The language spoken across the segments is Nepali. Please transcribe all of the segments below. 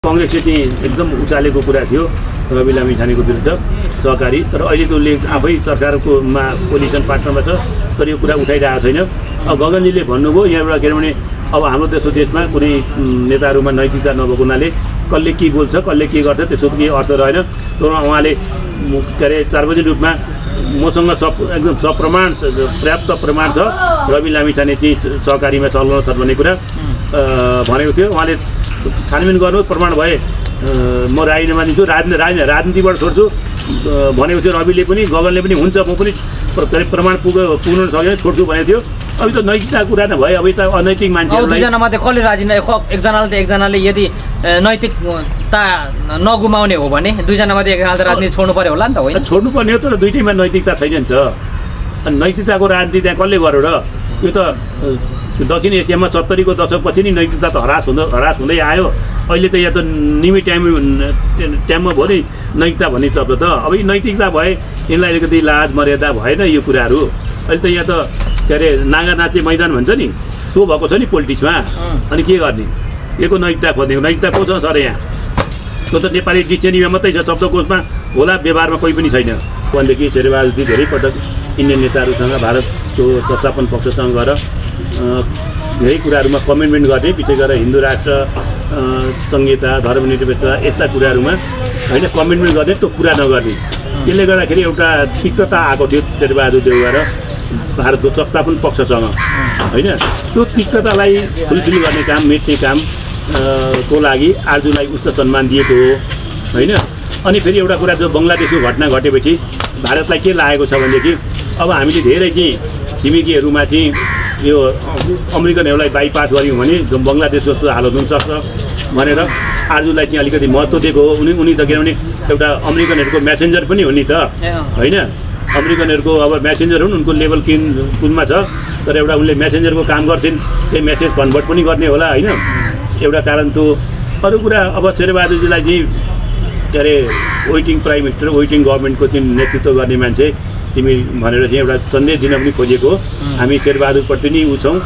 कांग्रेसले चाहिँ एकदम उचालेको कुरा थियो रवि लामिछानेको विरुद्ध सहकारी तर अहिले त उसले आफै सरकारको पोजिसन पार्टनरमा छ तर यो कुरा उठाइरहेको छैन। अब गगनजीले भन्नुभयो यहाँबाट के भने अब हाम्रो देशमा कुनै नेताहरूमा नैतिकता नभएको हुनाले कसले के बोल्छ कसले के गर्छ त्यसको केही अर्थ रहेन। तर उहाँले के अरे सार्वजनिक रूपमा मसँग एकदम सप्रमाण पर्याप्त प्रमाण छ रवि लामिछाने चाहिँ सहकारीमा चलाउन सक्छ भन्ने कुरा भनेको थियो। उहाँले छानबिन गर्नु प्रमाण भए म राजीनामा दिन्छु राजनीतिबाट छोड्छु भनेको थियो रविले पनि गगनले पनि हुन्छ म पनि प्रमाण पुग्न सकेन छोड्छु भनेको थियो। अब त नैतिकताको कुरा न भयो अब त अनैतिक मान्छेहरूलाई दुईजनामध्ये कसले राजीनामा एकजनाले यदि नैतिकता नगुमाउने हो भने दुईजनामध्ये एकजनाले राजनीति छोड्नु पर्यो होला नि त होइन छोड्नुपर्ने हो तर दुईटैमा नैतिकता छैन नि त। अनि नैतिकताको राजनीति त्यहाँ कसले गर्यो र यो त दक्षिण एसियामा 70 को दशकपछि नि नैतिकता त हरास हुँदै आयो। अहिले त यहाँ त निमी टाइममा भयो नि नैतिकता भन्ने शब्द त अब यी नैतिकता भए यिनलाई अलिकति लाज मर्यादा भएन यो कुराहरू। अहिले त यहाँ त के अरे नागा नाचे मैदान भन्छ नि त्यो भएको छ नि पोलिटिक्समा। अनि के गर्ने यो नैतिकता खोज्ने नैतिकता को छ सर यहाँ त्यो त नेपाली डिक्सनरीमा मात्रै छ शब्दकोशमा होला व्यवहारमा कोही पनि छैन। भनेदेखि शेरबहादुर धेरै पटक इन्डियन नेताहरूसँग भारतको संस्थापन पक्षसँग गएर धेरै कुराहरूमा कमिटमेन्ट गर्ने विशेष गरेर हिन्दू राष्ट्र संहिता धर्मनिरपेक्षता यस्ता कुराहरूमा होइन कमिटमेन्ट गर्ने त्यो पुरा नगर्ने त्यसले गर्दाखेरि एउटा तिक्तता आएको थियो शेरबहादुर देउवा र भारतको संस्थापन पक्षसँग होइन। त्यो तिक्ततालाई फुलफिल गर्ने काम मेट्ने काम को लागि आर्जुलाई उच्च सम्मान दिएको हो होइन। अनि फेरि एउटा कुरा जो बङ्गलादेशको घटना घटेपछि भारतलाई के लागेको छ भनेदेखि अब हामीले धेरै चाहिँ छिमेकीहरूमा चाहिँ यो अमेरिकनहरूलाई बाइपास गऱ्यौँ भने बङ्गलादेश जस्तो हालत हुनसक्छ भनेर आर्जुलाई चाहिँ अलिकति महत्त्व दिएको हो। उनी त किनभने एउटा अमेरिकनहरूको म्यासेन्जर पनि हो नि त होइन। अमेरिकनहरूको अब म्यासेन्जर हुन् उनको लेभल कुनमा छ तर एउटा उनले म्यासेन्जरको काम गर्छन् त्यही म्यासेज कन्भर्ट पनि गर्ने होला होइन एउटा कारण त्यो। अरू कुरा अब शेरबहादुरजीलाई चाहिँ के अरे वेटिङ प्राइम मिनिस्टर वेटिङ गभर्मेन्टको चाहिँ नेतृत्व गर्ने मान्छे तिमी भनेर चाहिँ एउटा सन्देश दिन पनि खोजेको हामी शेरबहादुरप्रति नै उ छौँ।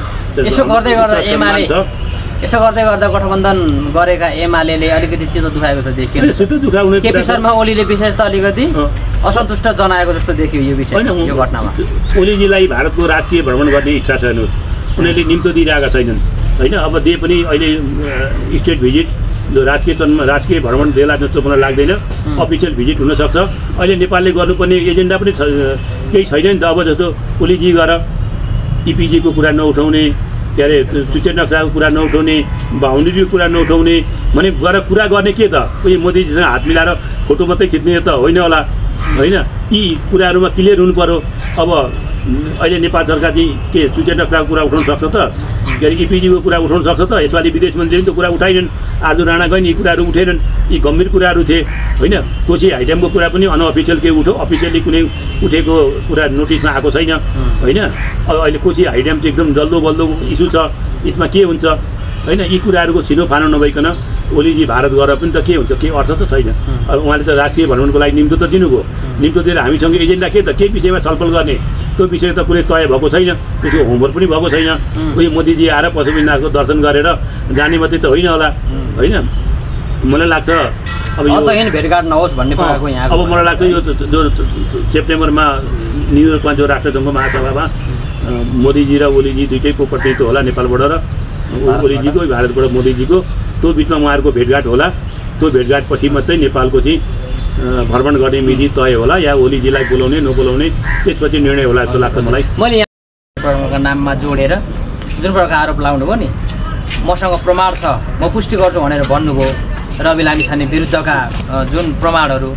यसो गर्दै गर्दा गठबन्धन गरेका एमाले अलिकति चित्त दुखाएको छ देखियो। चित्त दुखाउने केपी शर्मा ओलीले विशेष त अलिकति असन्तुष्ट जनाएको जस्तो देखियो यो विषय यो घटनामा। ओलीजीलाई भारतको राजकीय भ्रमण गर्ने इच्छा छैन उनीहरूले निम्तो दिइरहेका छैनन् होइन। अब दे पनि अहिले स्टेट भिजिट जो राजकीय भ्रमण देला जस्तो मलाई लाग्दैन अफिसियल भिजिट हुनसक्छ। अहिले नेपालले गर्नुपर्ने एजेन्डा पनि केही छैन नि त। अब जस्तो ओलीजी गएर इपिजीको कुरा नउठाउने के अरे चुचे नक्साको कुरा नउठाउने बााउन्ड्रीको कुरा नउठाउने भने गएर कुरा गर्ने के त उयो मोदीजीसँग हात मिलाएर फोटो मात्रै खिच्ने त होइन होला होइन। यी कुराहरूमा क्लियर हुनु पर्यो। अब अहिले नेपाल सरकार चाहिँ के चुचे नक्साको कुरा उठाउन सक्छ त के अरे इपिजीको कुरा उठाउन सक्छ त। यसपालि विदेश मन्त्रीले पनि त्यो कुरा उठाइनन् आर्जु राणा गइन् यी कुराहरू उठेनन् यी गम्भीर कुराहरू थिए होइन। कोशी हाइड्यामको कुरा पनि अनअफिसियल के उठ्यो अफिसियली कुनै उठेको कुरा नोटिसमा आएको छैन होइन। अब अहिले कोशी हाइड्याम चाहिँ एकदम जल्दो बल्दो इस्यु छ यसमा के हुन्छ होइन। यी कुराहरूको छिनोफानो नभइकन ओलीजी भारत गएर पनि त के हुन्छ केही अर्थ त छैन। अब उहाँले त राष्ट्रिय भ्रमणको लागि निम्तो त दिनुभयो निम्तो दिएर हामीसँग एजेन्डा के त के विषयमा छलफल गर्ने त्यो विषय त कुनै तय भएको छैन त्यसको होमवर्क पनि भएको छैन। उयो मोदीजी आएर पशुपतिनाथको दर्शन गरेर जाने मात्रै त होइन होला होइन। मलाई लाग्छ अब यो भेटघाट नहोस् भन्ने कुराको यहाँ अब मलाई लाग्छ यो जो सेप्टेम्बरमा न्युयोर्कमा जो राष्ट्रसङ्घको महासभामा मोदीजी र ओलीजी दुइटैको प्रतिनिधित्व होला नेपालबाट र ओलीजीको भारतबाट मोदीजीको त्यो बिचमा उहाँहरूको भेटघाट होला। त्यो भेटघाटपछि मात्रै नेपालको चाहिँ भ्रमण गर्ने मिति तय होला या ओलीजीलाई बोलाउने नबोलाउने त्यसपछि निर्णय होला जस्तो लाग्छ मलाई। मैले यहाँ नाममा जोडेर जुन प्रकारको आरोप लगाउनुभयो नि मसँग प्रमाण छ म पुष्टि गर्छु भनेर भन्नुभयो रवि लामिछाने विरुद्धका जुन प्रमाणहरू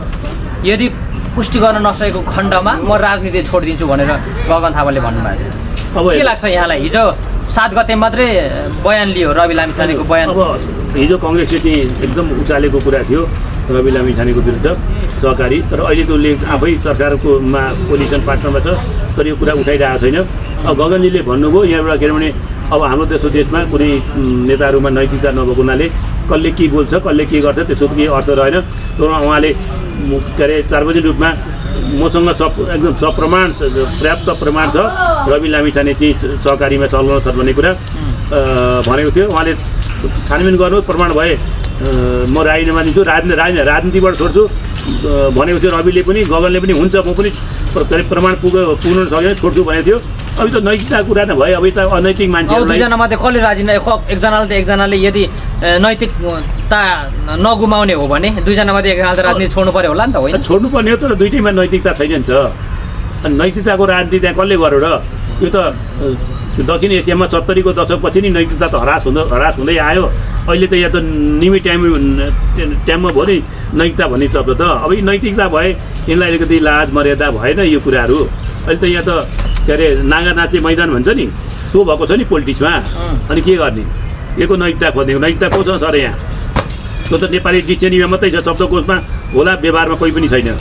यदि पुष्टि गर्न नसकेको खण्डमा म राजनीति छोडिदिन्छु भनेर गगन थापाले भन्नुभएको थियो। अब के लाग्छ यहाँलाई हिजो 7 गते मात्रै बयान लियो रवि लामिछानेको बयान। अब हिजो कांग्रेसले चाहिँ एकदम उचालेको कुरा थियो रवि लामिछानेको विरुद्ध सहकारी तर अहिले त उसले आफै सरकारको पोजिसन पार्टनरमा छ तर यो कुरा उठाइरहेको छैन। अब गगनजीले भन्नुभयो यहाँबाट के भने अब हाम्रो देशमा कुनै नेताहरूमा नैतिकता नभएको हुनाले कसले के बोल्छ कसले के गर्छ त्यसको केही अर्थ रहेन। तर उहाँले के अरे सार्वजनिक रूपमा मसँग एकदम सप्रमाण पर्याप्त प्रमाण छ रवि लामिछाने चाहिँ सहकारीमा चलाउन सक्छ भन्ने कुरा भनेको थियो। उहाँले छानबिन गर्नु प्रमाण भए म राजीनामा दिन्छु, राजनीतिबाट छोड्छु भनेको थियो रविले पनि, गगनले पनि। हुन्छ म पनि प्रमाण पुग्न सकेन छोड्छु भनेको थियो। अब त नैतिकता कुरा नै भयो। अब त अनैतिक मान्छेहरूलाई दुईजनामध्ये कसले एकजनाले त एकजनाले यदि नैतिकता नगुमाउने हो भने दुईजनामध्ये एकजनाले त राजनीति छोड्नु पर्यो होला नि त, होइन? छोड्नुपर्ने हो, तर दुइटैमा नैतिकता छैन नि त। अनि नैतिकताको राजनीति त्यहाँ कसले गर्यो र? यो त दक्षिण एसियामा 70 को दशकपछि नि नैतिकता त हरास हुँदै आयो। अहिले त यहाँ त निमी टाइममा भयो नि नैतिकता भन्ने शब्द त। अब यो नैतिकता भए यिनलाई अलिकति लाज मर्यादा भएन यो कुराहरू। अहिले त यहाँ त के अरे नागा नाचे मैदान भन्छ नि, त्यो भएको छ नि पोलिटिक्समा। अनि के गर्ने? यो नैतिकता खोज्ने नैतिकता को छ सर? यहाँ त्यो त नेपाली डिक्सनरीमा मात्रै छ, शब्दकोशमा होला, व्यवहारमा कोही पनि छैन।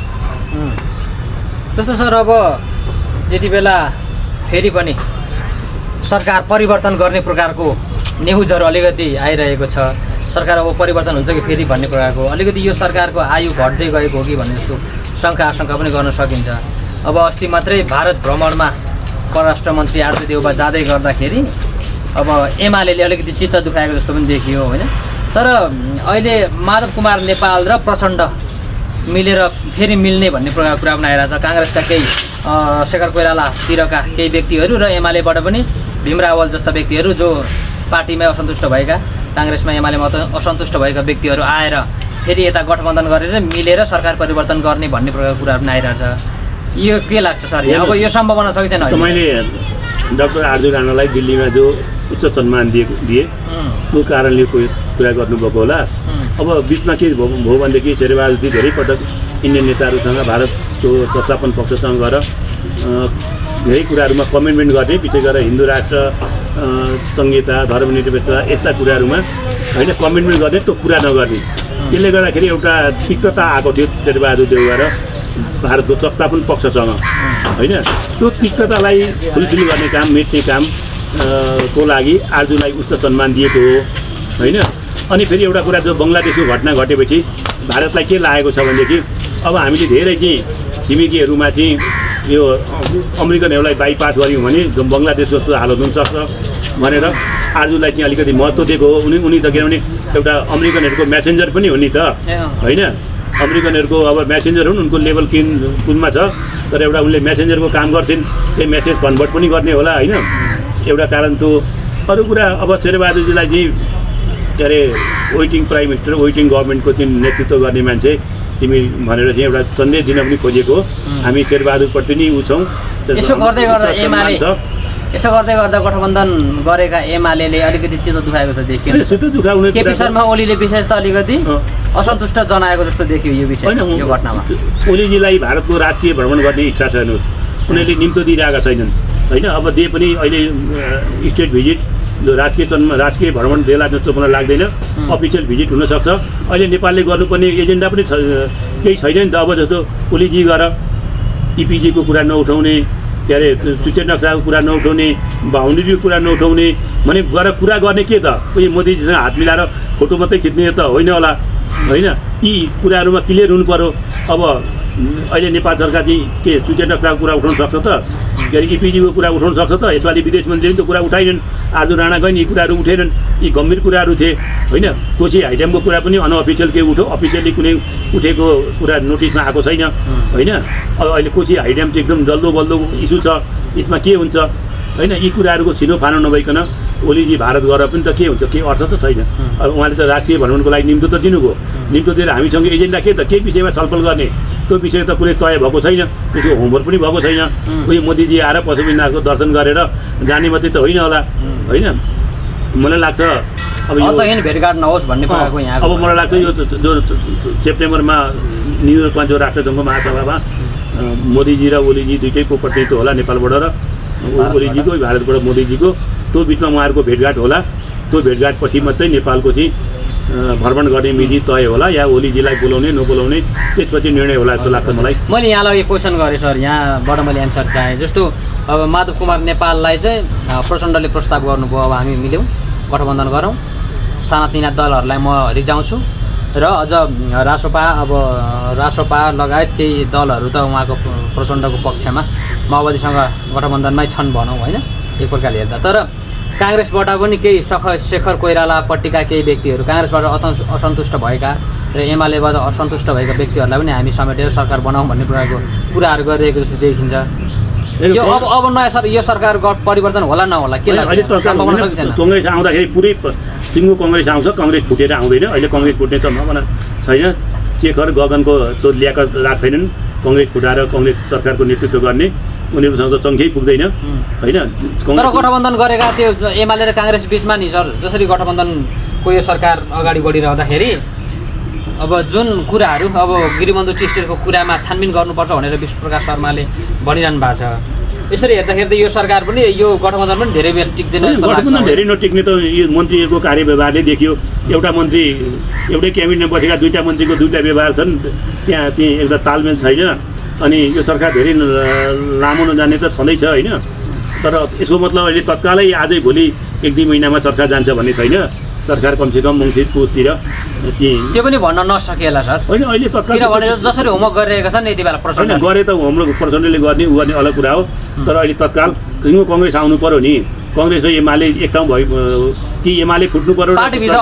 जस्तो सर अब यति बेला फेरि पनि सरकार परिवर्तन गर्ने प्रकारको न्युजहरू अलिकति आइरहेको छ। सरकार अब परिवर्तन हुन्छ कि फेरि भन्ने प्रकारको अलिकति यो सरकारको आयु घट्दै गएको हो कि भन्ने जस्तो शङ्का आशंका पनि गर्न सकिन्छ। अब अस्ति मात्रै भारत भ्रमणमा परराष्ट्र मन्त्री आरपी देउबा जाँदै गर्दाखेरि अब एमाले अलिकति चित्त दुखाएको जस्तो पनि देखियो, होइन? तर अहिले माधव कुमार नेपाल र प्रचण्ड मिलेर फेरि मिल्ने भन्ने प्रकारको कुरा पनि आइरहेछ। काङ्ग्रेसका केही शेखर कोइरालातिरका केही व्यक्तिहरू र एमालेबाट पनि भीम रावल जस्ता व्यक्तिहरू जो पार्टीमै असन्तुष्ट भएका, काङ्ग्रेसमा एमालेमा असन्तुष्ट भएका व्यक्तिहरू आएर फेरि यता गठबन्धन गरेर मिलेर सरकार परिवर्तन गर्ने भन्ने प्रकारको कुराहरू पनि आइरहेछ। यो के लाग्छ सर? अब यो सम्भावना छ कि छैन? मैले डाक्टर आरजु राणालाई दिल्लीमा जो उच्च सम्मान दिए त्यो कारणले कुरा गर्नुभएको होला। अब बिचमा के भयो भनेदेखि शेरबहादुर धेरै पटक इन्डियन नेताहरूसँग भारतको संस्थापन पक्षसँग गएर धेरै कुराहरूमा कमिटमेन्ट गर्ने, विशेष गरेर हिन्दू राष्ट्र संहिता, धर्मनिरपेक्षता यस्ता कुराहरूमा होइन कमिटमेन्ट गर्ने, त्यो पुरा नगर्ने। त्यसले गर्दाखेरि एउटा तिक्तता आएको थियो शेरबहादुर देउवा र भारतको संस्थापन पक्षसँग, होइन? त्यो तिक्ततालाई फुलफिल गर्ने काम, मेट्ने काम को लागि आरजुलाई उच्च सम्मान दिएको हो, होइन? अनि फेरि एउटा कुरा, जो बङ्गलादेशको घटना घटेपछि भारतलाई के लागेको छ भनेदेखि अब हामीले धेरै चाहिँ छिमेकीहरूमा चाहिँ यो अमेरिकनहरूलाई बाइपास गऱ्यौँ भने बङ्गलादेश जस्तो हालत हुनसक्छ भनेर आरजुलाई चाहिँ अलिकति महत्त्व दिएको हो। उनी त किनभने एउटा अमेरिकनहरूको म्यासेन्जर पनि हो नि त, होइन? अमेरिकनहरूको अब म्यासेन्जर हुन्, उनको लेभल कुनमा छ, तर एउटा उनले म्यासेन्जरको काम गर्छिन्, त्यही म्यासेज कन्भर्ट पनि गर्ने होला, होइन? एउटा कारण त्यो। अरू कुरा अब शेरबहादुरजीलाई चाहिँ के अरे वेटिङ प्राइम मिनिस्टर, वेटिङ गभर्मेन्टको चाहिँ नेतृत्व गर्ने मान्छे तिमी भनेर चाहिँ एउटा सन्देश दिन पनि खोजेको। हामी शेरबहादुरप्रति नै छौँ। यसो गर्दै गर्दा गठबन्धन गरेका एमाले अलिकति चित्त दुखाएको छ देखियो। चित्त दुखाउने केपी शर्मा ओलीले विशेष त अलिकति असन्तुष्ट जनाएको जस्तो देखियो यो विषय, यो घटनामा। ओलीजीलाई भारतको राजकीय भ्रमण गर्ने इच्छा छैन, उनीहरूले निम्तो दिइरहेका छैनन्, होइन? अब दे पनि अहिले स्टेट भिजिट, राजकीय भ्रमण देला जस्तो मलाई लाग्दैन। अफिसियल भिजिट हुनसक्छ। अहिले नेपालले गर्नुपर्ने एजेन्डा पनि केही छैन नि त। अब जस्तो ओलीजी गएर इपिजीको कुरा नउठाउने, के अरे चुचे नक्साको कुरा नउठाउने, बााउन्ड्रीको कुरा नउठाउने भने गएर कुरा गर्ने के त? उयो मोदीजीसँग हात मिलाएर फोटो मात्रै खिच्ने त होइन होला, होइन? यी कुराहरूमा क्लियर हुनु पर्यो। अब अहिले नेपाल सरकार चाहिँ के चुचे नक्साको कुरा उठाउन सक्छ त? के अरे इपिजीको कुरा उठाउन सक्छ त? यसपालि विदेश मन्त्रीले त्यो कुरा उठाएनन्, आरजु राणा गए नि यी कुराहरू उठेनन्। यी गम्भीर कुराहरू थिए, होइन? कोशी हाइड्यामको कुरा पनि अनअफिसियल के उठो, अफिसियली कुनै उठेको कुरा नोटिसमा आएको छैन, होइन? अब अहिले कोशी हाइड्याम चाहिँ एकदम जल्दो बल्दो इस्यु छ, यसमा के हुन्छ, होइन? यी कुराहरूको छिनो फानो नभइकन ओलीजी भारत गएर पनि त के हुन्छ? केही अर्थ त छैन। अब उहाँले त राष्ट्रिय भ्रमणको लागि निम्तो त दिनुभयो, निम्तो दिएर हामीसँग एजेन्डा के त? के विषयमा छलफल गर्ने त्यो विषय त कुनै तय भएको छैन, त्यसको होमवर्क पनि भएको छैन। उयो मोदीजी आएर पशुपतिनाथको दर्शन गरेर जाने मात्रै त होइन होला, होइन? मलाई लाग्छ अब यो भेटघाट नहोस् भन्ने प्रकारको यहाँ। अब मलाई लाग्छ यो जो सेप्टेम्बरमा न्युयोर्कमा जो राष्ट्रसङ्घको महासभामा मोदीजी र ओलीजी दुइटैको प्रतिनिधित्व होला, नेपालबाट र ओलीजीको, भारतबाट मोदीजीको, त्यो बिचमा उहाँहरूको भेटघाट होला। त्यो भेटघाटपछि मात्रै नेपालको चाहिँ भ्रमण गर्ने मिति तय होला, या ओलीजीलाई बोलाउने नबोलाउने त्यसपछि निर्णय होला जस्तो लाग्छ मलाई। मैले यहाँलाई क्वेसन गरेँ सर, यहाँबाट मैले एन्सर चाहेँ। जस्तो अब माधव कुमार नेपाललाई चाहिँ प्रचण्डले प्रस्ताव गर्नुभयो, अब हामी मिल्यौँ, गठबन्धन गरौँ, सानातिना दलहरूलाई म रिजाउँछु र अझ रासोपा लगायत केही दलहरू त उहाँको प्रचण्डको पक्षमा माओवादीसँग गठबन्धनमै छन् भनौँ, होइन? एक प्रकारले हेर्दा। तर काङ्ग्रेसबाट पनि केही शेखर कोइरालापट्टिका केही व्यक्तिहरू काङ्ग्रेसबाट असन्तुष्ट भएका र एमालेबाट असन्तुष्ट भएका व्यक्तिहरूलाई पनि हामी समेटेर सरकार बनाऊँ भन्ने कुराहरू गरिरहेको जस्तो देखिन्छ। यो अब नयाँ यो सरकार परिवर्तन होला नहोला के लाग्छ? कङ्ग्रेस आउँदाखेरि पुरै सिङ्गो कङ्ग्रेस आउँछ, कङ्ग्रेस फुटेर आउँदैन। अहिले कङ्ग्रेस फुट्ने सम्भावना छैन। शेखर गगनको त्यो ल्याकत राख्दैनन् कङ्ग्रेस फुटाएर कङ्ग्रेस सरकारको नेतृत्व गर्ने। उनीहरूसँग त सङ्ख्यै पुग्दैन होइन। तर गठबन्धन गरेका त्यो एमाले र काङ्ग्रेस बिचमा नि सर जसरी गठबन्धनको यो सरकार अगाडि बढिरहँदाखेरि अब जुन कुराहरू अब गिरिबन्धु टिस्टेटको कुरामा छानबिन गर्नुपर्छ भनेर विष्णुप्रकाश शर्माले भनिरहनु भएको छ। यसरी हेर्दाखेरि त यो सरकार पनि यो गठबन्धन पनि धेरै बेर टिक्दैन। गठबन्धन धेरै नटिक्ने त यो मन्त्रीहरूको कार्यव्यवहारले देखियो। एउटा मन्त्री एउटै क्याबिनेटमा बसेका दुईवटा मन्त्रीको दुईवटा व्यवहार छन्, त्यहाँ एउटा तालमेल छैन। अनि यो सरकार धेरै लामो नजाने त छँदैछ होइन। तर यसको मतलब अहिले तत्कालै आजै भोलि 1-2 महिनामा सरकार जान्छ भन्ने छैन। सरकार कमसेकम मङ्सिर पुसतिर त्यो पनि भन्न नसकेला सर होइन। अहिले तत्काल किनभने जसरी होमवर्क गरिरहेका छन् यति बेला प्रचण्ड गरे त हाम्रो प्रचण्डले गर्ने ऊ गर्ने अलग कुरा हो। तर अहिले तत्काल सिङ्गो कङ्ग्रेस आउनु पर्यो नि। कङ्ग्रेस र एमाले एक ठाउँ भयो कि एमाले फुट्नु पर्यो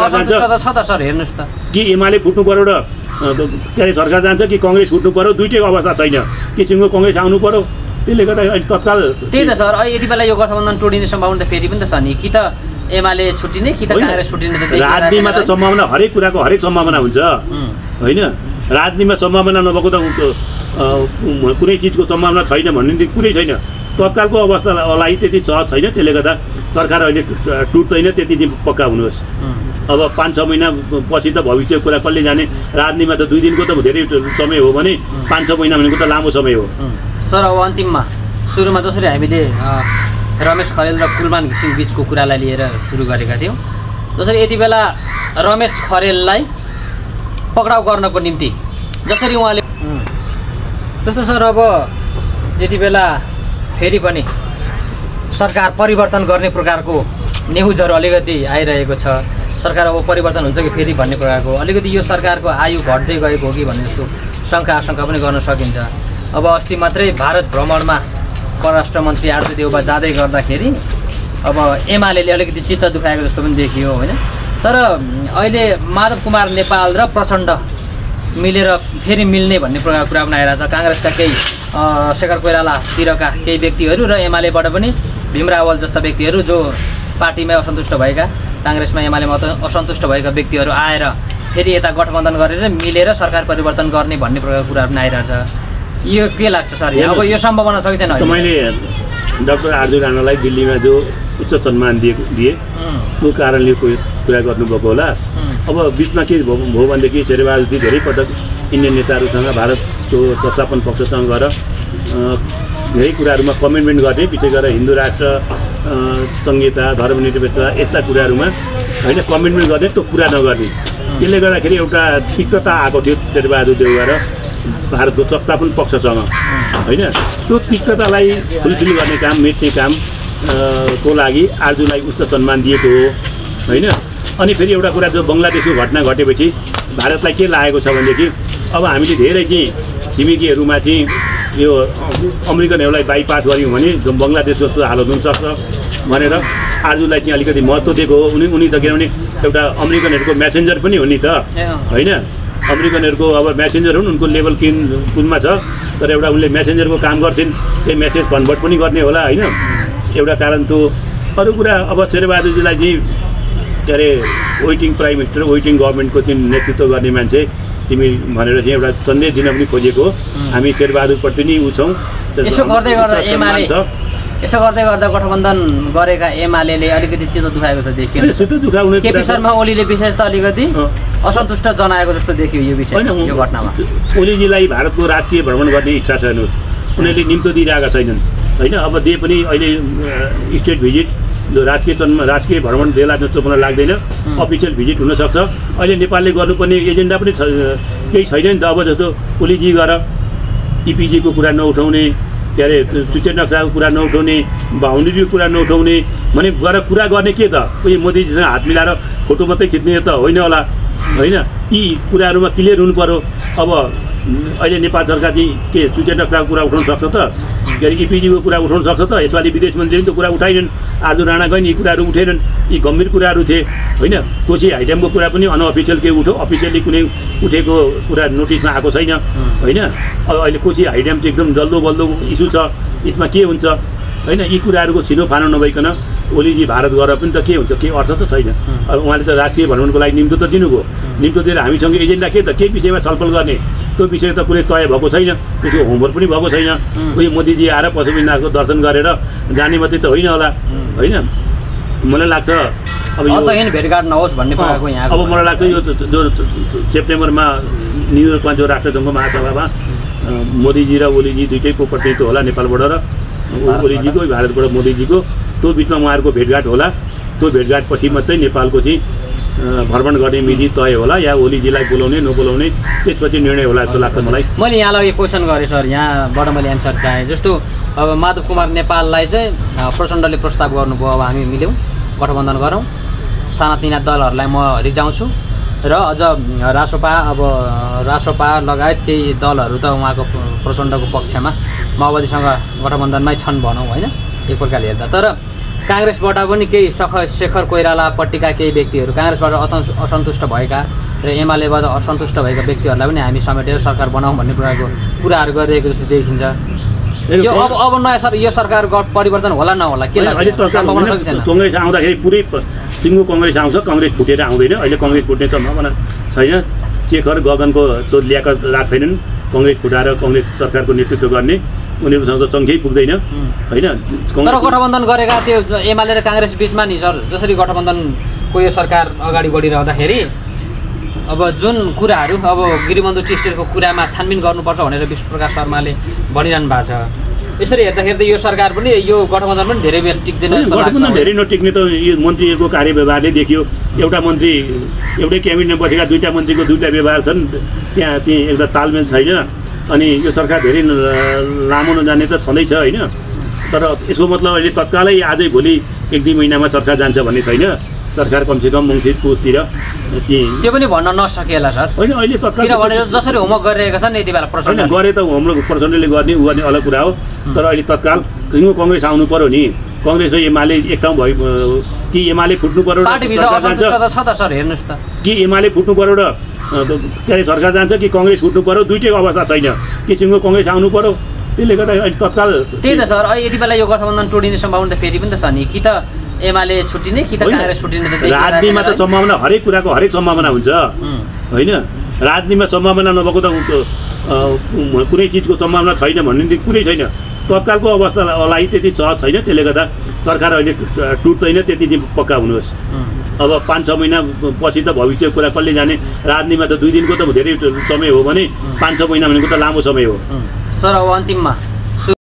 कि एमाले फुट्नु पर्यो र के अरे सरकार जान्छ कि कङ्ग्रेस फुट्नु पर्यो, दुइटै अवस्था छैन। कि सिङ्गो कङ्ग्रेस आउनु पर्यो। त्यसले गर्दा अहिले तत्काल त्यही त सर यति बेला यो गठबन्धन टोडिने सम्भावना त फेरि पनि त छ नि। कि त एमाले छुट्टिने कि त काङ्ग्रेस छुट्टिने। राजनीतिमा त सम्भावना हरेक कुराको हरेक सम्भावना हुन्छ होइन। राजनीतिमा सम्भावना नभएको त कुनै चिजको सम्भावना छैन भन्ने कुरै छैन। तत्कालको अवस्थालाई त्यति सहज छैन। त्यसले गर्दा सरकार अहिले टुट्दैन त्यति दिन पक्का हुनुहोस्। अब 5-6 महिना पछि त भविष्यको कुरा कसले जाने। राजनीतिमा त 2 दिनको त धेरै समय हो भने 5-6 महिना भनेको त लामो समय हो। सर अब अन्तिममा सुरुमा जसरी हामीले रमेश खरेल र कुलमान घिसिङ बिचको कुरालाई लिएर सुरु गरेका थियौँ, जसरी यति बेला रमेश खरेललाई पक्राउ गर्नको निम्ति जसरी उहाँले जस्तो सर अब यति बेला फेरि पनि सरकार परिवर्तन गर्ने प्रकारको न्युजहरू अलिकति आइरहेको छ। सरकार अब परिवर्तन हुन्छ कि फेरि भन्ने प्रकारको अलिकति यो सरकारको आयु घट्दै गएको हो कि भन्ने जस्तो शङ्का आशंका पनि गर्न सकिन्छ। अब अस्ति मात्रै भारत भ्रमणमा परराष्ट्र मन्त्री आरती देउबा जाँदै गर्दाखेरि अब एमालेले अलिकति चित्त दुखाएको जस्तो पनि देखियो होइन। तर अहिले माधव कुमार नेपाल र प्रचण्ड मिलेर फेरि मिल्ने भन्ने प्रकारको कुरा पनि आइरहेको छ। काङ्ग्रेसका केही शेखर कोइरालातिरका केही व्यक्तिहरू र एमालेबाट पनि भीम रावल जस्ता व्यक्तिहरू जो पार्टीमा असन्तुष्ट भएका काङ्ग्रेसमा एमालेमा असन्तुष्ट भएका व्यक्तिहरू आएर फेरि यता गठबन्धन गरेर मिलेर सरकार परिवर्तन गर्ने भन्ने प्रकारको कुराहरू पनि आइरहेको छ। यो के लाग्छ सर अब यो सम्भावना छ कि छैन? मैले डाक्टर आरजु राणालाई दिल्लीमा जो उच्च सम्मान दिए त्यो कारणले कुरा गर्नुभएको होला। अब बिचमा के भयो भनेदेखि शेरबहादुरजी धेरै पटक इन्डियन नेताहरूसँग भारतको संस्थापन पक्षसँग गएर धेरै कुराहरूमा कमिटमेन्ट गर्ने, विशेष गरेर हिन्दू राष्ट्र संहिता धर्मनिरपेक्षता यस्ता कुराहरूमा होइन कमिटमेन्ट गर्ने त्यो पुरा नगर्ने। त्यसले गर्दाखेरि एउटा तिक्तता आएको थियो शेरबहादुर देउवा र भारतको संस्थापन पक्षसँग होइन। त्यो तिक्ततालाई फुलफिल गर्ने काम मेट्ने काम को लागि आरजुलाई उच्च सम्मान दिएको हो होइन। अनि फेरि एउटा कुरा जो बङ्गलादेशको घटना घटेपछि भारतलाई के लागेको छ भनेदेखि अब हामीले धेरै चाहिँ छिमेकीहरूमा चाहिँ यो अमेरिकनहरूलाई बाइपास गऱ्यौँ भने बङ्गलादेश जस्तो हालत हुनसक्छ भनेर आरजुलाई चाहिँ अलिकति महत्त्व दिएको हो। उनी त किनभने एउटा अमेरिकनहरूको म्यासेन्जर पनि हो नि त होइन। अमेरिकनहरूको अब म्यासेन्जर हुन्, उनको लेभल कुनमा छ। तर एउटा उनले म्यासेन्जरको काम गर्छन्, त्यही म्यासेज कन्भर्ट पनि गर्ने होला होइन। एउटा कारण त्यो। अरू कुरा अब शेरबहादुरजीलाई चाहिँ के अरे वेटिङ प्राइम मिनिस्टर वेटिङ गभर्मेन्टको चाहिँ नेतृत्व गर्ने मान्छे तिमी भनेर चाहिँ एउटा सन्देश दिन पनि खोजेको। हामी शेरबहादुरप्रति नै ऊ छौँ। यसो गर्दै गर्दा गठबन्धन गरेका एमाले अलिकति चित्त दुखाएको छ देखियो। चित्त दुखाउने केपी शर्मा ओलीले विशेष त अलिकति असन्तुष्ट जनाएको जस्तो देखियो यो विषय यो घटनामा। ओलीजीलाई भारतको राजकीय भ्रमण गर्ने इच्छा छैन, उनीहरूले निम्तो दिइरहेका छैनन् होइन। अब दे पनि अहिले स्टेट भिजिट जो राजकीय भ्रमण देला जस्तो मलाई लाग्दैन। अफिसियल भिजिट हुनसक्छ। अहिले नेपालले गर्नुपर्ने एजेन्डा पनि केही छैन नि त। अब जस्तो ओलीजी गएर इपिजीको कुरा नउठाउने, के अरे चुचे नक्साको कुरा नउठाउने, बााउन्ड्रीको कुरा नउठाउने भने गएर कुरा गर्ने के त उयो मोदीजीसँग हात मिलाएर फोटो मात्रै खिच्ने त होइन होला होइन। यी कुराहरूमा क्लियर हुनु पर्यो। अब अहिले नेपाल सरकार चाहिँ के सूचनाको कुरा उठाउन सक्छ त के अरे इपिजीको कुरा उठाउन सक्छ त यसपालि विदेश मन्त्रीले त कुरा उठाएनन् आज राणा गइन् यी कुराहरू उठेनन् यी गम्भीर कुराहरू थिए होइन कोशी हाइड्यामको कुरा पनि अनअफिसियल के उठो अफिसियली कुनै उठेको कुरा नोटिसमा आएको छैन होइन अब अहिले कोशी हाइड्याम चाहिँ एकदम जल्दो बल्दो इस्यु छ यसमा के हुन्छ होइन यी कुराहरूको छिनोफानो नभइकन ओलीजी भारत गएर पनि त के हुन्छ के अर्थ त छैन अब उहाँले त राष्ट्रिय भ्रमणको लागि निम्तो त दिनुभयो निम्तो दिएर हामीसँग एजेन्डा के त के विषयमा छलफल गर्ने त्यो विषय त कुनै तय भएको छैन त्यसको होमवर्क पनि भएको छैन उही मोदीजी आएर पशुपतिनाथको दर्शन गरेर जाने मात्रै त होइन होला होइन मलाई लाग्छ अब यो भेटघाट नहोस् भन्ने कुराको यहाँ अब मलाई लाग्छ यो जो सेप्टेम्बरमा न्युयोर्कमा जो राष्ट्रसङ्घको महासभामा मोदीजी र ओलीजी दुइटैको प्रतिनिधित्व होला नेपालबाट र ओलीजीको भारतबाट मोदीजीको त्यो बिचमा उहाँहरूको भेटघाट होला त्यो भेटघाट पछि मात्रै नेपालको चाहिँ भ्रमण गर्ने मिति तय होला या ओलीजीलाई बोलाउने नबोलाउने त्यसपछि निर्णय होला जस्तो लाग्छ मलाई मैले यहाँलाई क्वेसन गरेँ सर यहाँबाट मैले एन्सर चाहेँ जस्तो अब माधव कुमार नेपाललाई चाहिँ प्रचण्डले प्रस्ताव गर्नुभयो अब हामी मिल्यौँ गठबन्धन गरौँ सानातिना दलहरूलाई म रिजाउँछु र अझ रासोपा लगायत केही दलहरू त उहाँको प्रचण्डको पक्षमा माओवादीसँग गठबन्धनमै छन् भनौँ होइन एक प्रकारले हेर्दा तर काङ्ग्रेसबाट पनि केही शेखर कोइरालापट्टिका केही व्यक्तिहरू काङ्ग्रेसबाट असन्तुष्ट भएका र एमालेबाट असन्तुष्ट भएका व्यक्तिहरूलाई पनि हामी समेटेर सरकार बनाऊँ भन्ने कुराहरू गरिरहेको जस्तो देखिन्छ यो अब नयाँ यो सरकार परिवर्तन होला नहोला के लाग्छ कङ्ग्रेस आउँदाखेरि पुरै सिङ्गो कङ्ग्रेस आउँछ कङ्ग्रेस फुटेर आउँदैन अहिले कङ्ग्रेस फुट्ने सम्भावना छैन शेखर गगनको त्यो ल्याकत राख्दैनन् कङ्ग्रेस फुटाएर कङ्ग्रेस सरकारको नेतृत्व गर्ने उनीहरूसँग त सङ्ख्यै पुग्दैन होइन तर गठबन्धन गरेका त्यो एमाले र काङ्ग्रेस बिचमा नि सर जसरी गठबन्धनको यो सरकार अगाडि बढिरहँदाखेरि अब जुन कुराहरू अब गिरिबन्धु टिस्टेलको कुरामा छानबिन गर्नुपर्छ भनेर विष्णुप्रकाश शर्माले भनिरहनु भएको छ यसरी हेर्दाखेरि यो सरकार पनि यो गठबन्धन पनि धेरै बेर टिक्दैन गठबन्धन धेरै नटिक्ने त यो मन्त्रीहरूको कार्यव्यवहारले देखियो एउटा मन्त्री एउटै क्याबिनेटमा बसेका दुईवटा मन्त्रीको दुईवटा व्यवहार छन् त्यहाँ एउटा तालमेल छैन अनि यो सरकार धेरै लामो नजाने त छँदैछ होइन तर यसको मतलब अहिले तत्कालै आजै भोलि 1-2 महिनामा सरकार जान्छ भन्ने छैन सरकार कमसेकम मङ्सिर पुसतिर त्यो पनि भन्न नसकेला सर होइन अहिले तत्काल किनभने जसरी होमवर्क गरिरहेका छन् यति बेला प्रचण्ड गरे त होमवर्क प्रचण्डले गर्ने उ गर्ने अलग कुरा हो तर अहिले तत्काल कङ्ग्रेस आउनु पर्यो नि कङ्ग्रेस र एमाले एक ठाउँ भयो कि एमाले फुट्नु पर्यो कि एमाले फुट्नु पर्यो र के सरकार जान्छ कि कङ्ग्रेस फुट्नु पर्यो दुईटै अवस्था छैन कि सिङ्गो कङ्ग्रेस आउनु पर्यो त्यसले गर्दा अहिले तत्काल त्यही त सर यति बेला यो गठबन्धन टोडिने सम्भावना त फेरि पनि त छ नि कि त एमाले छुट्टिने कि त काङ्ग्रेस छुट्टिने राजनीतिमा त सम्भावना हरेक कुराको हरेक सम्भावना हुन्छ होइन राजनीतिमा सम्भावना नभएको त कुनै चिजको सम्भावना छैन भन्ने कुरै छैन तत्कालको अवस्थालाई त्यति सहज छैन त्यसले गर्दा सरकार अहिले टुट्दैन त्यति चाहिँ पक्का हुनुहोस् अब 5-6 महिना पछि त भविष्यको कुरा कसले जाने राजनीतिमा त 2 दिनको त धेरै समय हो भने 5-6 महिना भनेको त लामो समय हो सर अब अन्तिममा